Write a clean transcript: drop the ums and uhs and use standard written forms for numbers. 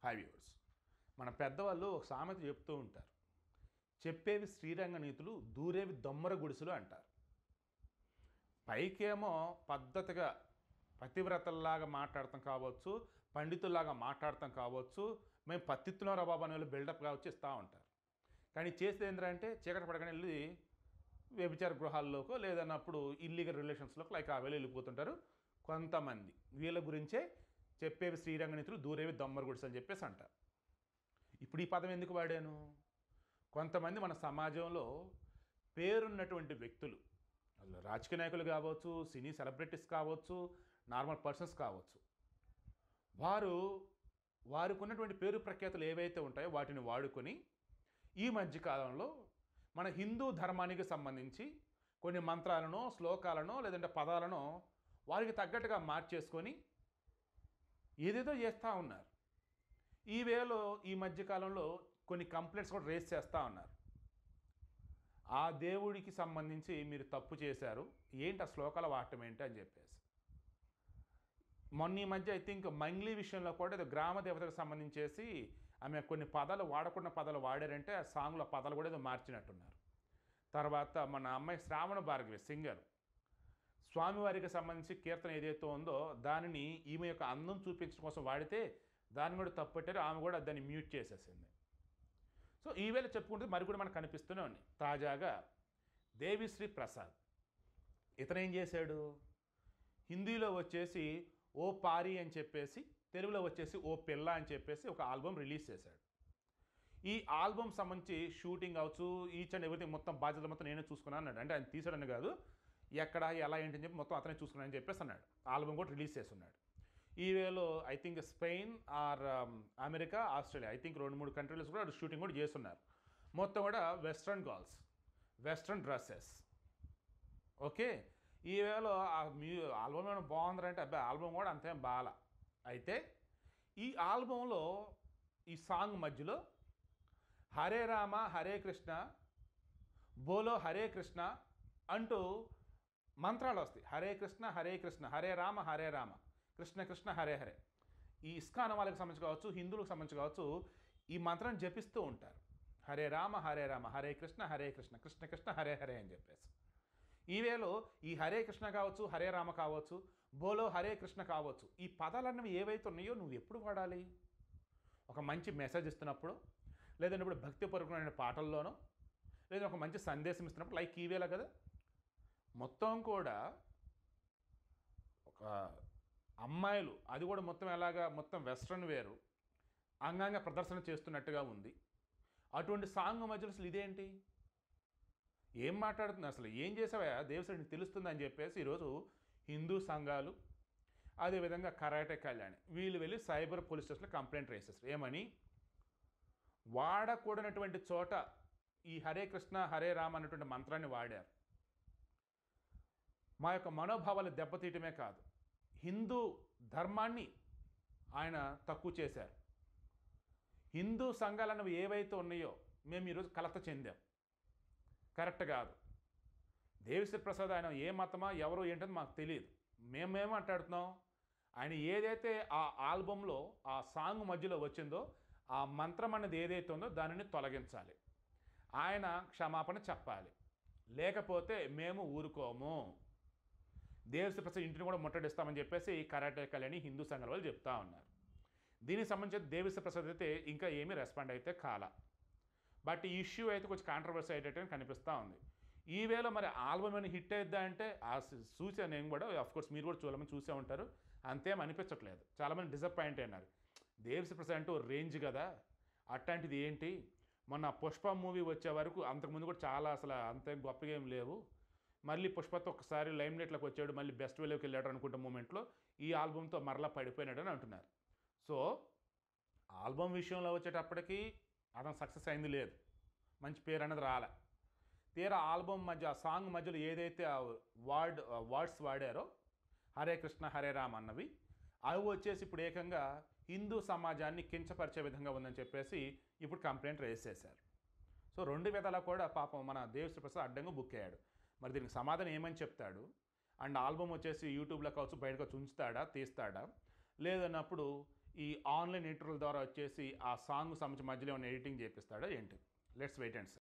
Hi viewers. మన పెద్దవాళ్ళు ఒక సామెత చెప్తూ ఉంటారు. చెప్పేవి శ్రీరంగ నీతులు, దూరేవి దొమ్మర గుడిసెలు అంటారు. పైకేమో పద్ధతిగా పతివ్రతల్లాగా మాట్లాడటం కావచ్చు, పండితుల్లాగా మాట్లాడటం కావచ్చు, మేము పత్తిత్తులో బాబు అనే వాళ్ళు బిల్డప్ కావచ్చు ఇస్తూ ఉంటారు. కానీ చేసేది ఏంటంటే చీకటి పడగానే వెళ్ళి వ్యభిచార గృహాల్లోకో లేదన్నప్పుడు ఇల్లీగల్ రిలేషన్స్లోకి లైక్ ఆ వేళ వెళ్ళిపోతుంటారు కొంతమంది. వీళ్ళ గురించే చెప్పేవి శ్రీరంగ నీతులు, దూరేవి దొమ్మర గుడిసెలు అని చెప్పేసి అంటారు. ఇప్పుడు ఈ పదం ఎందుకు వాడాను? కొంతమంది మన సమాజంలో పేరున్నటువంటి వ్యక్తులు, అందులో రాజకీయ నాయకులు కావచ్చు, సినీ సెలబ్రిటీస్ కావచ్చు, నార్మల్ పర్సన్స్ కావచ్చు, వారికి ఉన్నటువంటి పేరు ప్రఖ్యాతులు ఏవైతే ఉంటాయో వాటిని వాడుకొని ఈ మధ్యకాలంలో మన హిందూ ధర్మానికి సంబంధించి కొన్ని మంత్రాలను, శ్లోకాలను లేదంటే పదాలను వారికి తగ్గట్టుగా మార్చేసుకొని ఏదేదో చేస్తూ ఉన్నారు. ఈ వేలో ఈ మధ్యకాలంలో కొన్ని కంప్లైంట్స్ కూడా రేస్ చేస్తూ ఉన్నారు. ఆ దేవుడికి సంబంధించి మీరు తప్పు చేశారు, ఏంటి ఆ శ్లోకాలు వాడటం ఏంటి అని చెప్పేసి. మొన్న ఈ మధ్య ఐ థింక్ మంగ్లీ విషయంలో కూడా ఏదో గ్రామ దేవతకు సంబంధించేసి ఆమె కొన్ని పదాలు వాడకుండా పదాలు వాడారంటే ఆ సాంగ్లో పదాలు కూడా ఏదో మార్చినట్టున్నారు. తర్వాత మన అమ్మాయి శ్రావణ భార్గవి సింగర్, స్వామివారికి సంబంధించి కీర్తన ఏదైతే ఉందో దానిని ఈమె యొక్క అందం చూపించడం కోసం వాడితే దాన్ని కూడా తప్పట్టారు, ఆమె కూడా దాన్ని మ్యూట్ చేసేసింది. సో ఈవేళ చెప్పుకుంటే మరి కూడా మనకు కనిపిస్తూనే ఉన్నాయి. తాజాగా దేవిశ్రీ ప్రసాద్ ఇతను ఏం చేశాడు, హిందీలో వచ్చేసి ఓ పారి అని చెప్పేసి, తెలుగులో వచ్చేసి ఓ పిల్ల అని చెప్పేసి ఒక ఆల్బమ్ రిలీజ్ చేశాడు. ఈ ఆల్బమ్ సంబంధించి షూటింగ్ అవచ్చు, ఈచ్ అండ్ ఎవ్రీథింగ్ మొత్తం బాధ్యతలు మొత్తం నేనే చూసుకున్నాను అన్నాడు. అంటే ఆయన తీసాడని కాదు, ఎక్కడ ఎలా ఏంటని చెప్పి మొత్తం అతనే చూసుకున్నాను అని చెప్పేసి అన్నాడు. ఆల్బమ్ కూడా రిలీజ్ చేస్తున్నాడు. ఈ వేలో I think Spain or America, Australia, I think 2-3 countries కూడా షూటింగ్ కూడా చేస్తున్నారు. మొత్తం కూడా western girls, western dresses. Okay, ఈ వేలో ఆల్బమ్ ఏమైనా బాగుందంటే అబ్బాయి ఆల్బమ్ కూడా అంతేం బాగా. అయితే ఈ ఆల్బంలో ఈ సాంగ్ మధ్యలో హరే రామ హరే కృష్ణ బోలో హరే కృష్ణ అంటూ మంత్రాలు వస్తాయి. హరే కృష్ణ హరే కృష్ణ, హరే రామ కృష్ణ కృష్ణ హరే హరే. ఈ ఇస్కాన్ వాళ్ళకి సంబంధించి కావచ్చు, హిందువులకు సంబంధించి కావచ్చు, ఈ మంత్రాన్ని జపిస్తూ ఉంటారు. హరే రామ హరే కృష్ణ కృష్ణ కృష్ణ హరే హరే అని చెప్పేసి. ఈ వేలో ఈ హరే కృష్ణ కావచ్చు, హరే రామ కావచ్చు, బోలో హరే కృష్ణ కావచ్చు, ఈ పదాలన్నవి ఏవైతే ఉన్నాయో నువ్వు ఎప్పుడు వాడాలి? ఒక మంచి మెసేజ్ ఇస్తున్నప్పుడు, లేదంటే ఇప్పుడు భక్తిపూర్వకమైన పాటల్లోనో, లేదా ఒక మంచి సందేశం ఇస్తున్నప్పుడు, లైక్ ఈ వేళ కదా మొత్తం కూడా ఒక అమ్మాయిలు, అది కూడా మొత్తం ఎలాగా మొత్తం వెస్ట్రన్ వేరు అంగాంగ ప్రదర్శన చేస్తున్నట్టుగా ఉంది. అటువంటి సాంగ్ మధ్యలో అసలు ఇదేంటి, ఏం మాట్లాడుతుంది, అసలు ఏం చేసావా దేవశ్రీ నీకు తెలుస్తుంది అని చెప్పేసి ఈరోజు హిందూ సంఘాలు, అదేవిధంగా కరాటేకళ్యాణి వీళ్ళు వెళ్ళి సైబర్ పోలీస్ స్టేషన్లో కంప్లైంట్ రేసేస్తారు. ఏమని, వాడకూడనటువంటి చోట ఈ హరే కృష్ణ హరే రామ అన్నటువంటి మంత్రాన్ని వాడారు. మా యొక్క మనోభావాలు దెబ్బతీయటమే కాదు, హిందూ ధర్మాన్ని ఆయన తక్కువ చేశారు. హిందూ సంఘాలన్నవి ఏవైతే ఉన్నాయో మేము ఈరోజు కలత చెందాం. కరెక్ట్ కాదు. దేవిశ్రీ ప్రసాద్ ఆయన ఏ మతమా ఎవరో ఏంటని మాకు తెలియదు. మేమేం మాట్లాడుతున్నాం, ఆయన ఏదైతే ఆ ఆల్బంలో ఆ సాంగ్ మధ్యలో వచ్చిందో ఆ మంత్రం అనేది ఏదైతే ఉందో దానిని తొలగించాలి, ఆయన క్షమాపణ చెప్పాలి, లేకపోతే మేము ఊరుకోము, దేవిశ్రీ ప్రసాద్ ఇంటిని కూడా ముట్టడిస్తామని చెప్పేసి కరాటేకళ్యాని హిందూ సంఘాల వాళ్ళు చెప్తా ఉన్నారు. దీనికి సంబంధించి దేవిశ్రీ ప్రసాద్ అయితే ఇంకా ఏమీ రెస్పాండ్ అయితే కాలా. బట్ ఈ ఇష్యూ అయితే కొంచెం కాంట్రవర్సీ అయ్యేటట్టు కనిపిస్తూ ఉంది. ఈవేళ మరి ఆల్బమ్ ఏమైనా హిట్ అయిద్దా అంటే చూసాను నేను కూడా, ఆఫ్కోర్స్ మీరు కూడా చాలామంది చూసే ఉంటారు, అంతేం అనిపించట్లేదు. చాలామంది డిసప్పాయింట్ అయినారు. దేవిశ్రీ ప్రసాద్ అంటే ఓ రేంజ్ కదా, అట్లాంటిది ఏంటి, మొన్న పుష్ప మూవీ వచ్చే వరకు అంతకుముందు కూడా చాలా అసలు అంత గొప్పగా ఏం లేవు, మళ్ళీ పుష్పతో ఒకసారి లైమ్ లైట్లోకి వచ్చాడు, మళ్ళీ బెస్ట్ వేలోకి వెళ్ళాడు అనుకుంటే మూమెంట్లో ఈ ఆల్బమ్తో మరలా పడిపోయినాడు అని అంటున్నారు. సో ఆల్బమ్ విషయంలో వచ్చేటప్పటికి అతను సక్సెస్ అయింది లేదు, మంచి పేరు అనేది రాలే. తీరా ఆల్బమ్ మధ్య ఆ సాంగ్ మధ్యలో ఏదైతే వర్డ్స్ వాడారో హరే కృష్ణ హరే రామ అన్నవి, అవి వచ్చేసి ఇప్పుడు ఏకంగా హిందూ సమాజాన్ని కించపరిచే విధంగా ఉందని చెప్పేసి ఇప్పుడు కంప్లైంట్ రేస్ చేశారు. సో రెండు విధాలా కూడా పాపం మన దేవిశ్రీ ప్రసాద్ అడ్డంగా బుక్ అయ్యాడు. మరి దీనికి సమాధానం ఏమని చెప్తాడు? అండ్ ఆల్బమ్ వచ్చేసి యూట్యూబ్లో కావచ్చు బయటకు ఉంచుతాడా, తీస్తాడా, లేదన్నప్పుడు ఈ ఆన్లైన్ ఎడిటర్ల ద్వారా వచ్చేసి ఆ సాంగ్ సంబంధించి మధ్యలో ఏమైనా ఎడిటింగ్ చేపిస్తాడా ఏంటి? Let's wait and see.